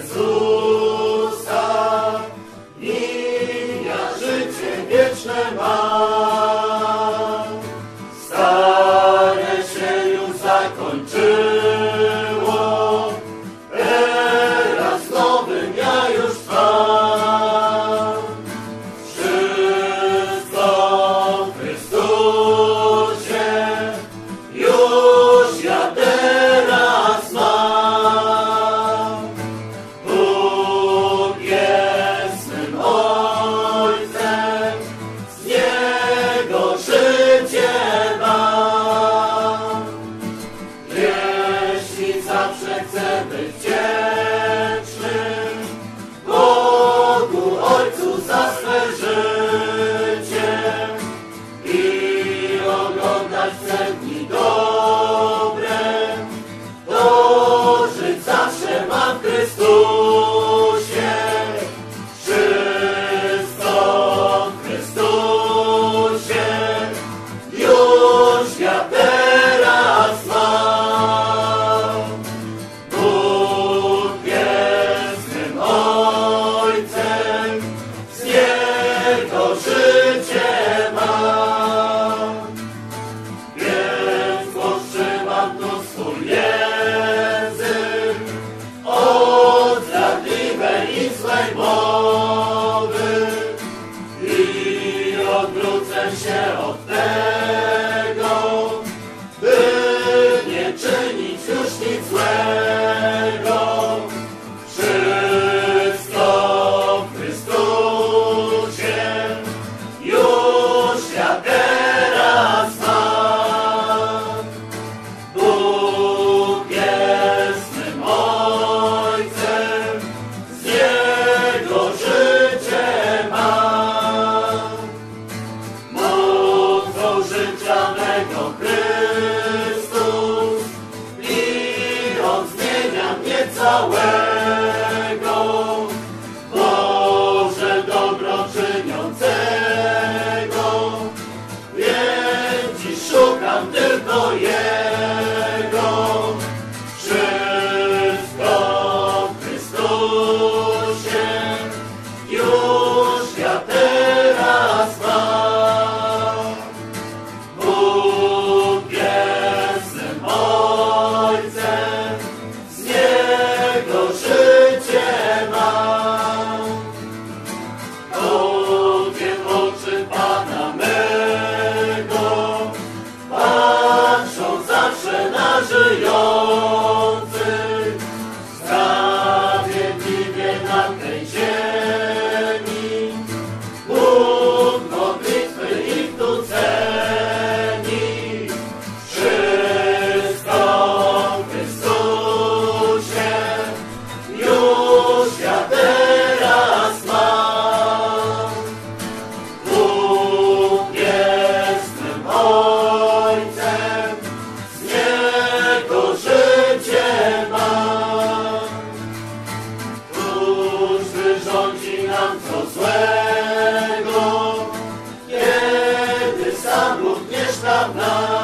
Jezusa, nim ja życie wieczne mam. Stare się już zakończyło, teraz nowym ja już trwam. Wszystko w Chrystusie już ja teraz mam. Bóg jest mym Ojcem, z Niego życie mam. Jeśli zawsze chcę być wdzięczny Bogu Ojcu za swe życie i oglądać te dni dobre, to żyć zawsze mam w Chrystusie. Wszystko w Chrystusie już ja teraz mam. Bóg jest mym Ojcem, z Niego życie mam. Więc powstrzymam tu swój język od zdradliwej i złej mowy i odwrócę się od tego, by nie czynić już nic złego. Wszystko w Chrystusie już ja teraz mam. Bóg jest mym Ojcem, z Niego życie mam. Mocą życia mego Chrystus i On zmienia mnie całego. Boże dobro czyniącego, więc dziś szukam tylko Jego. Wszystko w Chrystusie już ja teraz mam. Bóg jest mym Ojcem, z Niego życie mam. Ogień oczy Pana mego patrzą zawsze na żyjących, sprawiedliwie na tej ziemi. Bóg modlitwy ich tu ceni. Wszystko w Chrystusie już ja teraz mam. Bóg jest mym Ojcem, z Niego życie mam. Któż wyrządzi nam co złego, kiedy sam również nam da.